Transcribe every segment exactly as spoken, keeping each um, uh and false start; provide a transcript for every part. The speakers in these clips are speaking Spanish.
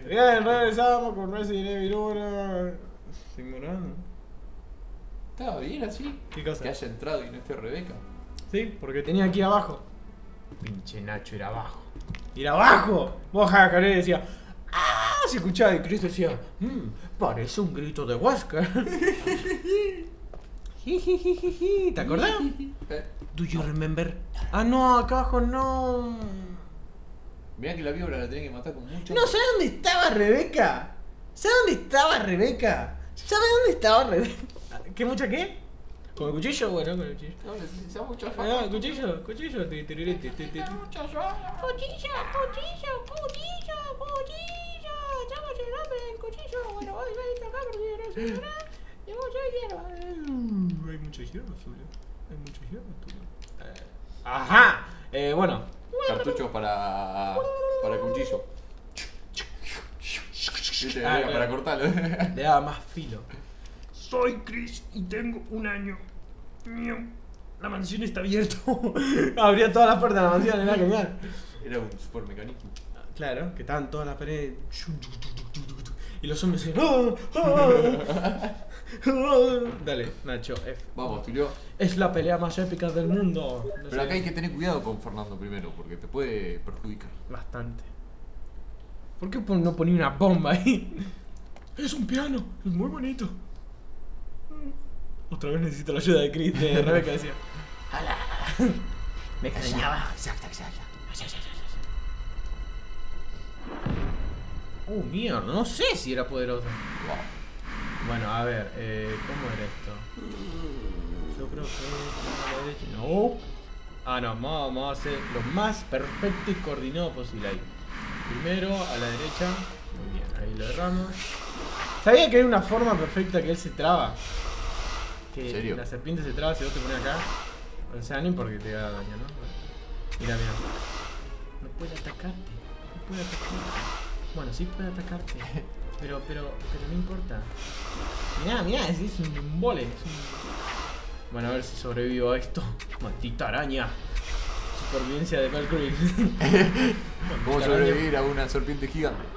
Bien, regresamos con Resident Evil uno. Estoy morando. Estaba bien así. ¿Qué cosa? Que haya entrado y no esté Rebeca. Sí, porque tenía aquí abajo. Pinche Nacho, era abajo. ¡Era abajo! Vos Jacaré decía. ¡Ah! Se escuchaba y Chris decía. Mmm, parece un grito de Wesker. ¿Te acordás? Do you remember? Ah, no, acá abajo no. Mirá que la víbora la tenés que matar con mucho. No, ¿sabes dónde estaba Rebeca? ¿Sabes dónde estaba Rebeca? ¿Sabes dónde estaba Rebeca? ¿Qué mucha qué? ¿Con el cuchillo? Bueno, con el cuchillo. No, necesitas mucho Ah, cuchillo, cuchillo. Ti, ti, ti, ti, ti, ti. Cuchillo, cuchillo, cuchillo, cuchillo. Estamos llegando el cuchillo. Bueno, hoy voy a tocar porque no se verá. Y mucha hierba. Uh, hay mucha hierba, Tulio. Hay mucha hierba, Tulio. Eh, Ajá. Eh, bueno. cartuchos para. para cuchillo. ¿Viste? Ah, Era claro. para cortarlo. Le daba más filo. Soy Chris y tengo un año. Miau. La mansión está abierta. Abría todas las puertas de la mansión, era genial. Era un super mecanismo. Claro, que estaban todas las paredes. Y los hombres se. ¡Ah! ¡Ah! Dale, Nacho, F. Vamos, Tulio. Es la pelea más épica del mundo. No Pero sé. acá hay que tener cuidado con Fernando primero, porque te puede perjudicar. Bastante. ¿Por qué pon- no ponía una bomba ahí? Es un piano, es muy bonito. Otra vez necesito la ayuda de Chris, de Rebeca decía. Me extrañaba. Uh, mierda, no sé si era poderoso. Wow. Bueno, a ver, eh, ¿cómo era esto? Yo creo que a la derecha. No. Ah, no, vamos, vamos a hacer lo más perfecto y coordinado posible ahí. Primero a la derecha. Muy bien, ahí lo erramos. ¿Sabía que hay una forma perfecta que él se traba? Que ¿En serio? la serpiente se traba si vos te pones acá. O sea, no porque te haga daño, ¿no? Mira, mira. No puede atacarte. No puede atacarte. Bueno, sí puede atacarte. Pero, pero, pero no importa. Mirá, mirá, es, es un vole. Es un... Bueno, a ver si sobrevivo a esto. Maldita araña. Supervivencia de Valkyrie. ¿Cómo Maldita sobrevivir a una serpiente gigante? araña.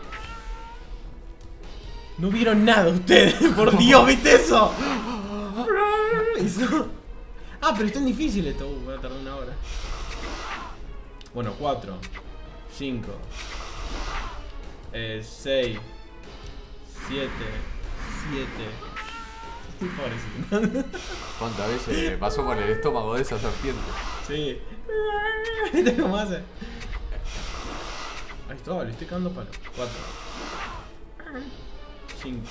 No vieron nada ustedes. Por Dios, ¿viste eso? Hizo- Ah, pero están difíciles esto. Uh, va a tardar una hora. Bueno, cuatro, cinco, seis, siete, siete. Pobrecito. ¿Cuántas veces me pasó con el estómago de esa serpiente? Sí. ¿Viste cómo hace? Ahí está, le estoy cagando palo. cuatro, cinco,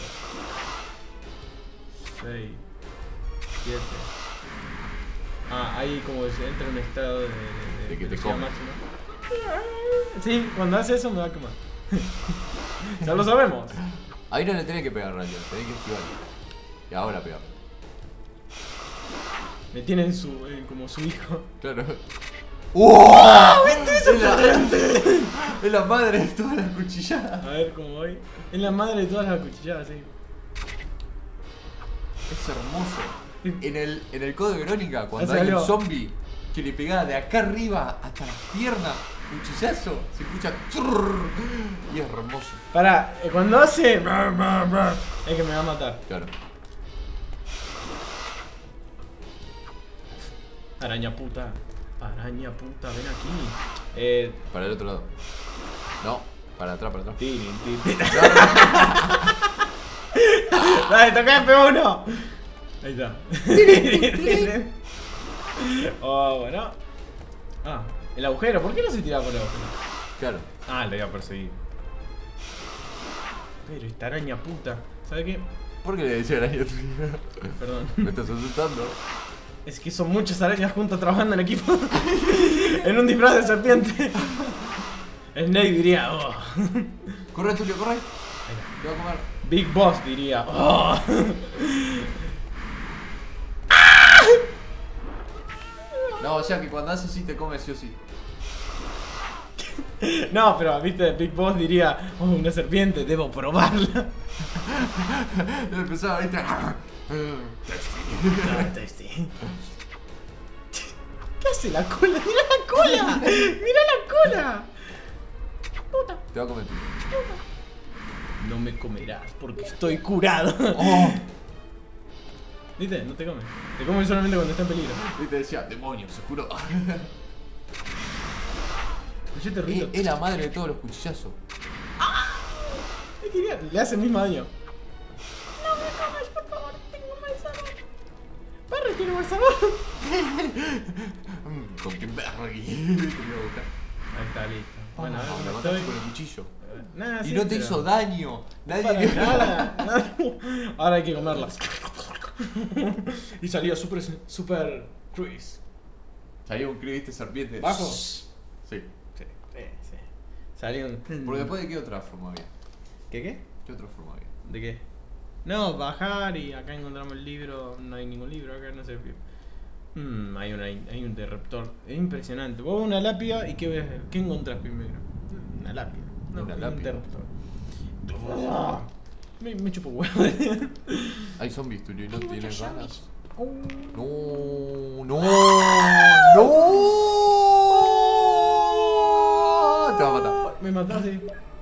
seis, siete. Ah, ahí como que se entra en un estado de, de, De que te velocidad come. máxima. Sí, cuando hace eso me va a quemar. Ya lo sabemos. Ahí no le tenés que pegar rayo, tenés que esquivarle. Y ahora pegar. Me tiene en su, eh, como su hijo. Claro. ¡Wow! ¿Viste eso? Es la, es la madre de todas las cuchilladas. A ver cómo voy. Es la madre de todas las acuchilladas, sí. Es hermoso. En el, en el Código Verónica, cuando Hace hay un algo. zombie que le pegaba de acá arriba hasta las piernas, cuchillazo, se escucha trrr, y es hermoso. Pará, eh, cuando hace. Es que me va a matar. Claro. Araña puta. Araña puta, ven aquí. Eh. Para el otro lado. No, para atrás, para atrás. Tirin, tirin, tirin. Dale, toca F uno. Ahí está. Oh, bueno. Ah, el agujero. ¿Por qué no se tiraba por el agujero? Claro. Ah, le iba a perseguir. Pero esta araña puta. ¿Sabe qué? ¿Por qué le decía araña tuya? Perdón. Me estás asustando. Es que son muchas arañas juntas trabajando en equipo. En un disfraz de serpiente. Snake diría, oh. Corre, Tulio, corre. Ahí va. Te va a comer. Big Boss diría, oh. No, o sea que cuando haces sí te comes sí o sí. No, pero viste, Big Boss diría, oh, una serpiente, debo probarla. Empezaba, viste. Ah, tasty. ¿Qué hace la cola? ¡Mira la cola! ¡Mira la cola! Puta. Te va a comer Tulio. No me comerás porque estoy curado. Oh. ¿Viste? No te come. Te come solamente cuando está en peligro. Y te decía, demonios, se curó. Yo te río. Es la madre de todos los cuchillazos. Es que le hace el mismo daño. No me comas, por favor, tengo mal sabor. Perry tiene mal sabor. Mm, con qué perro aquí. Ahí está, listo. Bueno, Ah, ahora la como mataste estoy. con el cuchillo. Nada, Y sí, no te pero- hizo daño. Nadie Para que- nada, nada. Ahora hay que comerlas. Y salió super, super Chris. Salió un creviste serpiente. ¿Bajo? Sí. Sí, sí, sí. Salió un. Porque después de qué otra forma había. ¿Qué qué? ¿Qué otra forma había? ¿De qué? No, bajar y acá encontramos el libro. No hay ningún libro acá, no sé. Hmm, hay, una, hay un interruptor. Es impresionante. Vos ves una lápida y ¿qué ves? ¿Qué encontrás primero? Una lápida. No, Una un lápida. interruptor. Me, me chupo huevo. Hay zombies, tú y no Hay tienes muchos ganas. zombies. No, no, no. Te va a matar. Me mataste.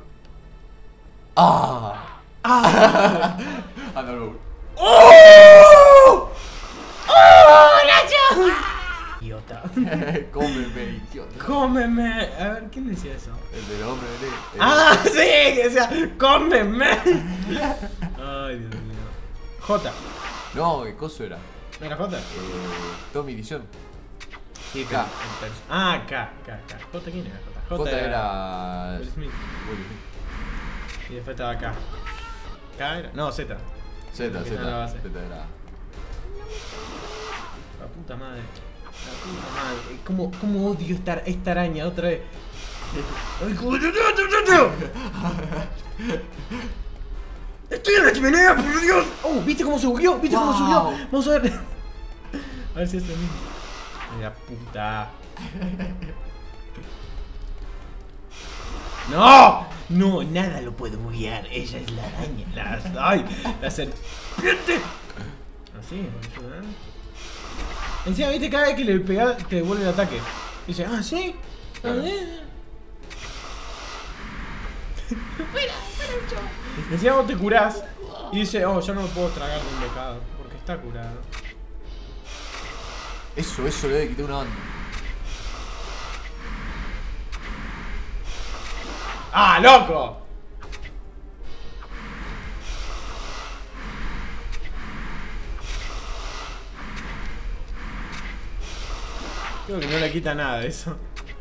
Ah. ¡Ah! Anda, no. ¡Oh! ¡Oh, Nacho! Idiota. Cómeme, idiota. Cómeme. A ver, ¿quién decía eso? El del hombre de el- ¡Ah, sí! Que decía, cómeme. Ay, Dios mío. J. No, ¿qué coso era? ¿No era J? Eh, Tommy Dillon. Sí, K. Ah, K, K, K. ¿J quién era? J. J era. Will Smith. Will Smith. Y después estaba K. ¿K era? No, Z. Z, Que Z. está en la base. Z era. La puta madre. La puta madre. ¿Cómo, cómo odio esta, esta araña otra vez? Ay, cómo- ¡Estoy en la chimenea, por Dios! ¡Oh! ¿Viste cómo subió? ¿Viste cómo Wow. subió? Vamos a ver. A ver si es el mismo. Ay, la puta. ¡No! No, nada lo puede buguear. Ella es la araña. La, ¡ay! La serpiente. Así, boludo, ¿eh? Encima, viste, cada vez que le pegas te devuelve el ataque. Dice, ah, sí. Claro. Fuera, fuera, Nacho. Encima vos te curás y dice, oh, yo no me puedo tragar de un bocado porque está curado. Eso, eso le debe quitar una banda. ¡Ah, loco! Creo que no le quita nada de eso.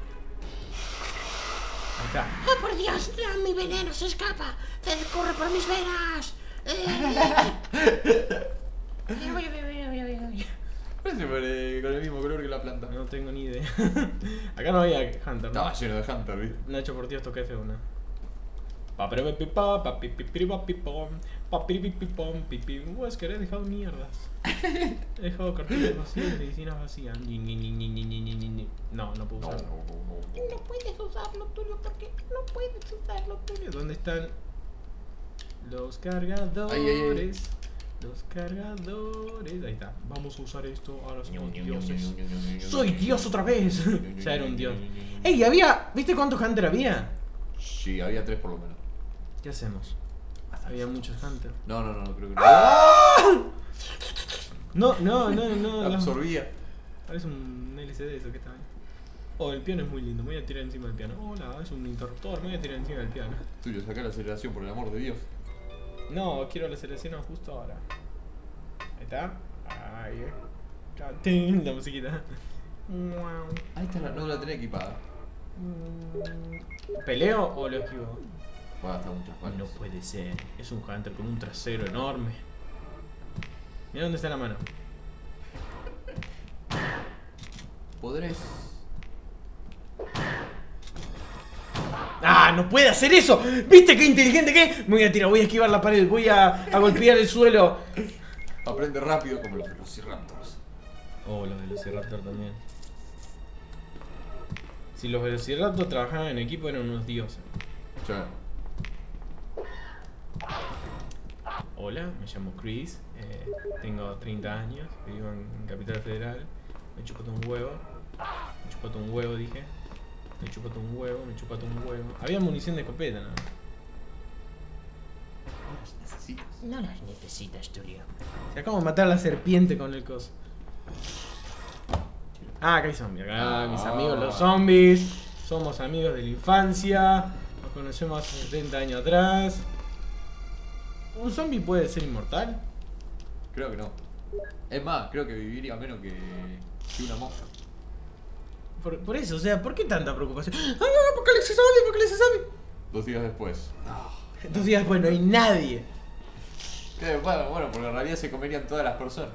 Ahí está. ¡Oh, por Dios! ¡No, mi veneno se escapa! ¡Se corre por mis venas! Eh. Voy, voy, voy, voy, voy, voy. Parece por, eh, con el mismo color que la planta. No tengo ni idea. Acá no había Hunter, ¿no? Estaba lleno de Hunter, ¿viste? Nacho, por Dios, toca F uno. Paperepepipa, papipipiripapipom, papiripipipom, pipi. Vos es que he dejado mierdas. He dejado cartillas vacías, medicinas vacías. Ni, ni, ni, ni, ni, ni, ni, ni. No, no puedo No, usarlo. no, no, no. No puedes usar lo tuyo porque no puedes usar lo tuyo. ¿Dónde están los cargadores? Ahí, ahí, ahí. Los cargadores. Ahí está. Vamos a usar esto. Ahora somos Ño, ño, dioses. ño, ño, ño, ño, ño, ¡Soy ño, Dios ño, otra ño, vez! ño, ño, Ya era un ño, dios. ño, ño, ño. ¡Ey! Había. ¿Viste cuántos Hunter había? Sí, había tres por lo menos. ¿Qué hacemos? Había muchos Hunter. No, no, no, no creo que no. No, no, no, no. no. Absorbía. Parece un L C D eso que está ahí. Oh, el piano es muy lindo. Me voy a tirar encima del piano. Hola, es un interruptor. Me voy a tirar encima del piano. Tuyo, saca la aceleración, por el amor de Dios. No, quiero la selección justo ahora. Ahí está. Ahí, eh. Ya, tin, la musiquita. Wow. Ahí está, la, no la tenía equipada. ¿Peleo o lo esquivo? Va a gastar muchas balas. No puede ser. Es un Hunter con un trasero enorme. Mira dónde está la mano. Podrés. ¡Ah! ¡No puede hacer eso! ¿Viste qué inteligente que es? Me voy a tirar, voy a esquivar la pared, voy a, a golpear el suelo. Aprende rápido como los velociraptors. Oh, los Velociraptor también. Si los Velociraptor trabajaban en equipo eran unos dioses. Ya. Hola, me llamo Chris, eh, tengo treinta años, vivo en Capital Federal, me chupato un huevo, me chupato un huevo dije, me chupato un huevo, me chupato un huevo. Había munición de escopeta, ¿no? No las necesitas. No las necesitas, Tulio. Se acabo de matar a la serpiente con el coso. Ah, acá hay zombies. Acá Ah. mis amigos los zombies. Somos amigos de la infancia. Nos conocemos hace setenta años atrás. ¿Un zombie puede ser inmortal? Creo que no. Es más, creo que viviría menos que, que una mosca. Por, por eso, o sea, ¿por qué tanta preocupación? ¡Ah, no, apocalipsis zombie, apocalipsis zombie! Dos días después. Dos días después no hay nadie. ¿Qué? Bueno, bueno, porque en realidad se comerían todas las personas.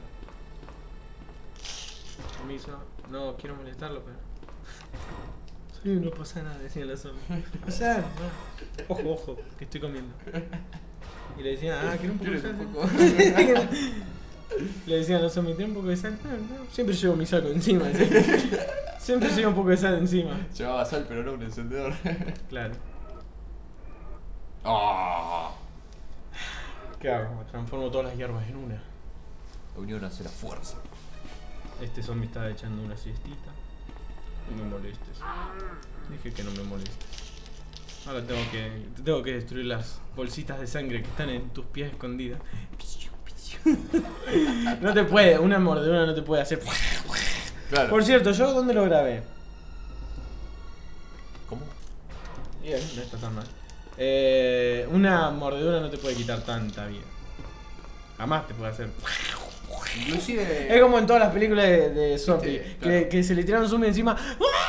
Permiso, no quiero molestarlo, pero. Sí, no pasa nada, decían los zombies. No pasa nada, no. Ojo, ojo, que estoy comiendo. Y le decían, ah, quiero un poco de ¿Quieres sal. un poco? Le decían a los zombies, ¿tiene un poco de sal? No, no. Siempre llevo mi saco encima. ¿Sí? Siempre llevo un poco de sal encima. Llevaba sal, pero no un encendedor. Claro. ¡Ah! ¿Qué hago? Transformo todas las hierbas en una. La unión hace la fuerza. Este zombie está echando una siestita. No me molestes. Dije que no me molestes. Ahora tengo que, tengo que destruir las bolsitas de sangre que están en tus pies escondidas. No te puede, una mordedura no te puede hacer. Claro. Por cierto, ¿yo dónde lo grabé? ¿Cómo? Bien, no está tan mal. Eh, una mordedura no te puede quitar tanta vida. Jamás te puede hacer. Inclusive. Es como en todas las películas de, de zombie, Sí, que, claro. que se le tiran un zombie encima.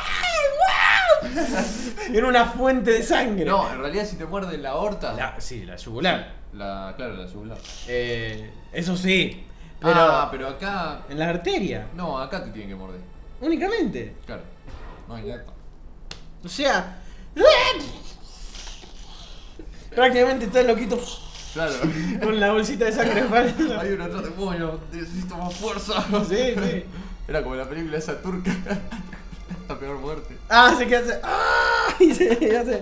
Era una fuente de sangre. No, en realidad si te muerde la aorta. La- sí, la yugular. La, claro, la yugular. Eh, eso sí. Pero Ah, pero acá. en la arteria, No, acá te tienen que morder. únicamente. Claro. No hay nada. O sea. Prácticamente está el loquito Claro. con la bolsita de sangre. Hay uno atrás de pollo, necesito más fuerza. Sí, sí. Era como la película esa turca. La peor muerte. Ah, se queda hace. ¡Ah! Y se hace.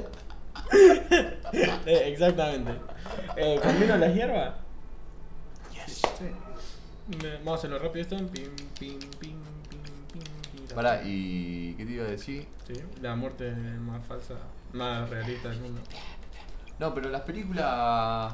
Eh, exactamente. Eh, ¿Combino las hierbas? Yes. Sí. Me- Vamos a hacerlo rápido esto. Pim, pim, pim, pim, pim, pim. Pará, ¿y qué te iba a decir? Sí, la muerte más falsa, más realista del mundo. No, pero las películas.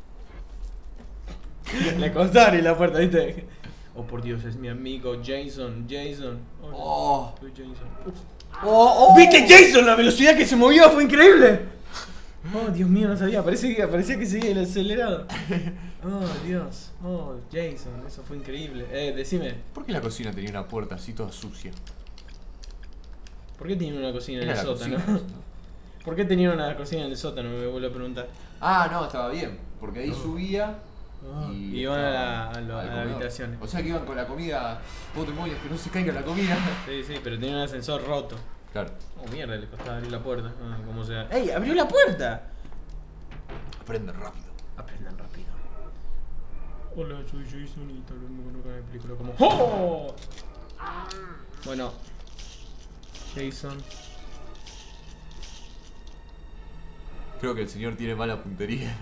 Le costó abrir la puerta, ¿viste? Oh, por Dios, es mi amigo Jason, Jason. Oh. Soy Jason. ¡Oh, ¿Viste Jason? La velocidad que se movió fue increíble. Oh, Dios mío, no sabía. Parecía que, parecía que seguía el acelerado. Oh, Dios. Oh, Jason, eso fue increíble. Eh, decime, ¿Por qué la cocina tenía una puerta así toda sucia? ¿por qué tenía una cocina en el Era la sótano? cocina, ¿no? ¿Por qué tenía una cocina en el sótano? Me vuelvo a preguntar. Ah, no, estaba bien. Porque ahí subía. Oh, Y y iban a la, estaba a lo- al a la comedor. habitación. O sea que iban con la comida. Vos te movías que no se caiga la comida. Sí, sí, pero tenía un ascensor roto. Claro. Oh, mierda, le costaba abrir la puerta. Ah, como sea. ¡Ey! ¡Abrió la puerta! Aprende rápido. Aprendan rápido. Hola, soy Jason y tal vez me conozcan en película como ¡Oh! Bueno, Jason. Creo que el señor tiene mala puntería.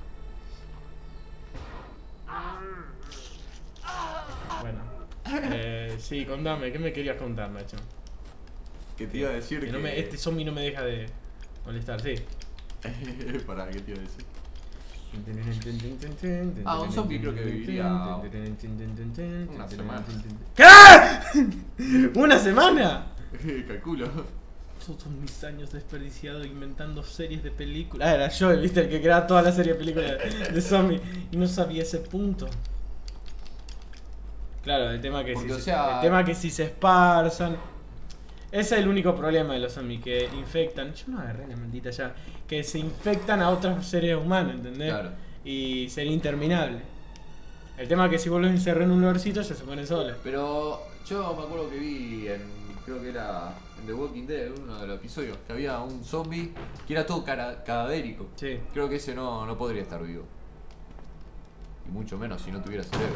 Bueno. Eh, sí, contame, ¿qué me querías contar, Nacho? Que te iba a decir Que que. no me, este zombie no me deja de molestar, sí. Pará, ¿qué te iba a decir? Ah, un zombie creo que viviría una semana. ¿Qué? ¿Una semana? Calculo. Todos mis años desperdiciados inventando series de películas. Ah, era yo, viste, el que creaba toda la serie de películas de, de zombies. Y no sabía ese punto. Claro, el tema que Porque, si o se, sea- el tema que si se esparzan. Ese es el único problema de los zombies, que infectan. Yo no agarré la maldita ya. Que se infectan a otros seres humanos, ¿entendés? Claro. Y sería interminable. El tema es que si vos los encerrás en un lugarcito ya se ponen solos. Pero yo me acuerdo que vi en. Creo que era en The Walking Dead, uno de los episodios, que había un zombie que era todo cara- cadavérico. Sí. Creo que ese no, no podría estar vivo. Y mucho menos si no tuviera cerebro.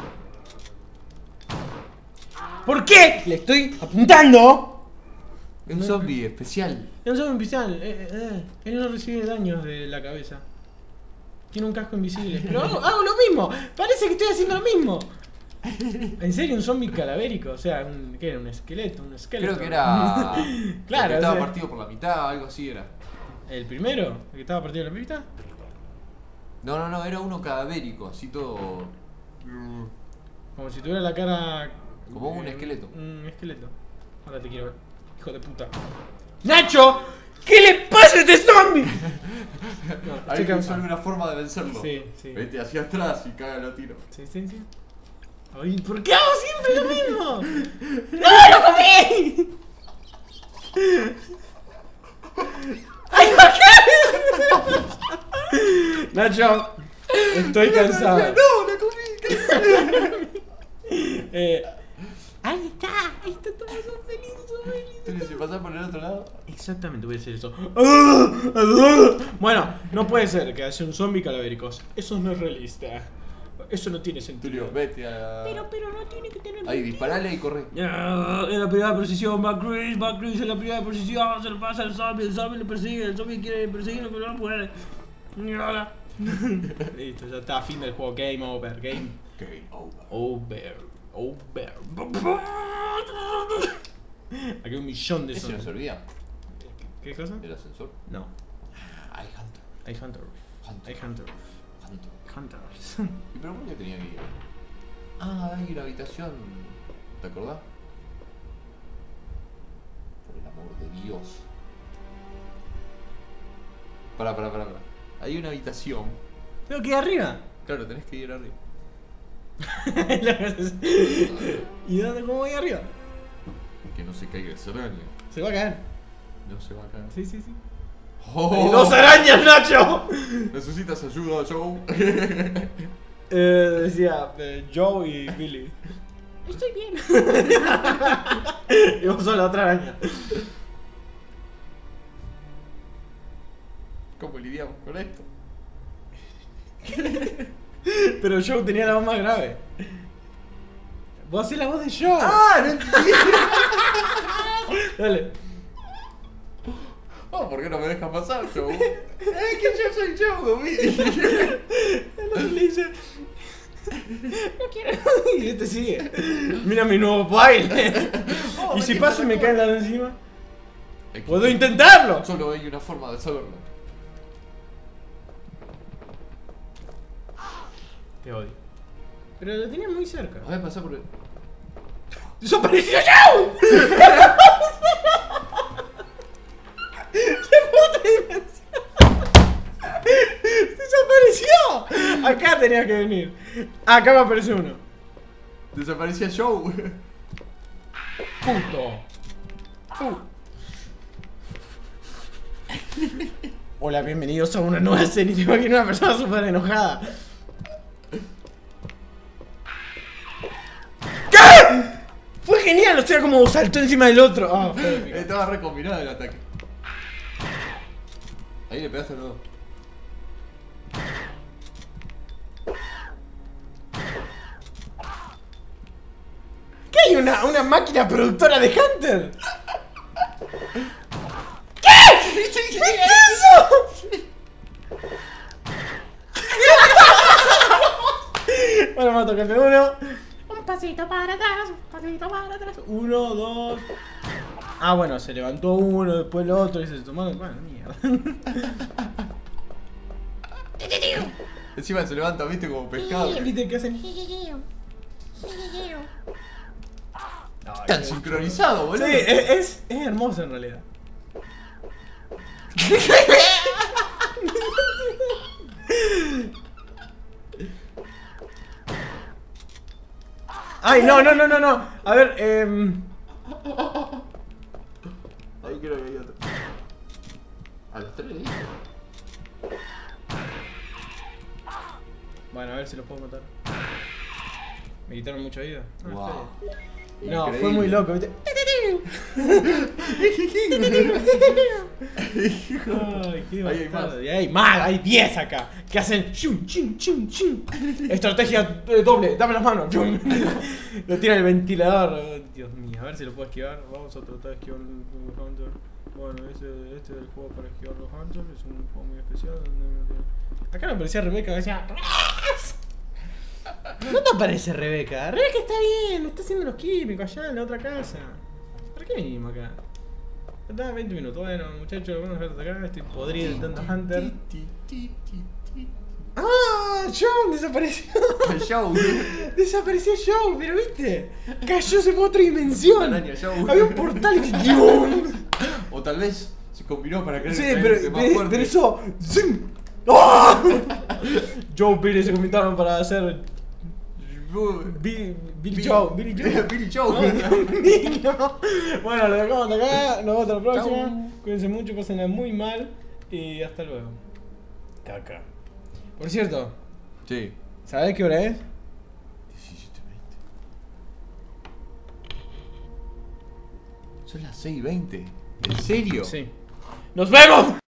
¿Por qué? Le estoy apuntando. Es un zombie especial. Es un zombie invisible. Eh, eh, él no recibe daños de la cabeza. Tiene un casco invisible. Pero hago, hago lo mismo. Parece que estoy haciendo lo mismo. ¿En serio un zombie cadavérico? O sea, un, ¿qué era? ¿Un esqueleto? ¿Un esqueleto? Creo que era. Claro, que estaba o sea- partido por la mitad, algo así era. ¿El primero? ¿El que estaba partido de la pista? No, no, no, era uno cadavérico, así todo. Como si tuviera la cara. Como un esqueleto. Un esqueleto. Ahora te quiero ver. Hijo de puta. ¡Nacho! ¿Qué le pasa a este zombie? No, Hay estoy que cansado. buscar una forma de vencerlo. Sí, sí. Vete hacia atrás y caga los tiros. Sí, sí, sí. Ay, ¿por qué hago siempre lo mismo? ¡No, lo comí! ¡Ay, ¿por qué? Nacho, estoy cansado. No, la comí. Eh, ahí está, ahí está, todos son felices, son felices. Entonces, si pasás por el otro lado. Exactamente, voy a hacer eso. Bueno, no puede ser que haya un zombie calavérico. Eso no es realista. Eso no tiene sentido. Tulio, vete a. Pero, pero no tiene que tener. Ahí, disparale y corre. Ah, en la primera posición, va Chris, va Chris en la primera posición, se lo pasa al zombie, el zombie lo persigue, el zombie quiere perseguirlo, pero no puede. Ahora. Listo, ya está, fin del juego, game over, game Game over. over, over. Aquí hay un millón de ¿Ese no zombies. servía? ¿Qué cosa? ¿El ascensor? No, Hay Hunter. hay hunters, Hunter. hay hunters, Hunter. hunters. ¿Y pero por qué tenía que ir? Ah, hay una habitación. ¿Te acordás? Por el amor de Dios. Pará, pará, pará, pará. Hay una habitación. Tengo que ir arriba. Claro, tenés que ir arriba. ¿Y dónde, cómo voy arriba? Que no se caiga esa araña. Se va a caer. No se va a caer. Sí, sí, sí. ¡Oh! ¡Hay dos arañas, Nacho! ¿Necesitas ayuda, Joe? Eh, decía eh, Joe y Billy. Estoy bien. Y vos sos la otra araña. ¿Cómo lidiamos con esto? Pero Joe tenía la voz más grave. Vos hacés la voz de Joe. ¡Ah! ¡No entendí! Dale. Oh, ¿por qué no me dejas pasar, Joe? ¡Es que yo soy Joe, Billy! El otro le dice. No quiero. Y este sigue. Mira mi nuevo baile. Oh, Y si me paso y me quita caen las de encima, Hay que- puedo intentarlo. Solo hay una forma de saberlo. Te odio. Pero lo tenía muy cerca. A ver, pasá por el. ¡Desapareció Joe! ¡Qué puta dimensión! ¡Desapareció! Acá tenía que venir. Acá me aparece uno. Desaparecía Joe. Puto. Pu- Hola, bienvenidos a una nueva serie. Te imagino una persona súper enojada. ¿Qué? Fue genial, o sea, como saltó encima del otro. Ah, fue épico. Estaba re combinado el ataque. Ahí le pegaste a los dos. ¿Qué hay? ¿Una, una máquina productora de Hunter? ¿Qué? ¿Qué es eso? Bueno, vamos a tocarle uno. Un pasito para atrás, un pasito para atrás. Uno, dos. Ah, bueno, se levantó uno, después el otro y se tomaron. Bueno, mierda. Encima se levanta, viste, como pescado. ¿Viste qué hacen? Jijijeo. Jijijeo. Tan sincronizado, boludo. Sí, es, es, es hermoso en realidad. Ay, no, no, no, no, no. A ver, eh. Ahí creo que hay otro. A los tres le dije. Bueno, a ver si los puedo matar. Me quitaron mucha vida. Ah, Wow. está bien. No, Increíble. fue muy loco, ¿viste? Ay, qué Ahí hay bastardo. más. Y hay más, hay diez acá. Que hacen chum, chum, chum, chum. Estrategia eh, doble, dame las manos. Chum. Lo tira el ventilador. Oh, Dios mío, a ver si lo puedo esquivar. Vamos a tratar de esquivar un un Hunter. Bueno, este, este es el juego para esquivar los Hunters. Es un juego muy especial. Donde... Acá me parecía Rebeca que decía. ¿No te aparece Rebeca? Rebeca está bien, está haciendo los químicos allá en la otra casa. ¿Para qué vinimos acá? Estaba veinte minutos. Bueno, muchachos, vamos a dejar hasta acá. Estoy podrido de tanto Hunter. ¡Ah! John desapareció. Show. Desapareció Joe, pero viste. Cayó, se fue a otra dimensión. Una araña, Joe. Había un portal y ¡Dios! O tal vez se combinó para crear Sí, el pero, frente más pero, fuerte. pero eso. ¡Zim! ¡Ah! Joe Billy se juntaron para hacer. Billy, Billy Joe. Billy Joe. Billy Joe. No, Dios mío. Bueno, lo dejamos hasta acá. Nos vemos hasta la próxima. Chau. Cuídense mucho, pásenla muy mal. Y hasta luego. Caca. Por cierto, Sí. ¿sabés qué hora es? diecisiete veinte. Son las seis y veinte. ¿En serio? Sí. ¡Nos vemos!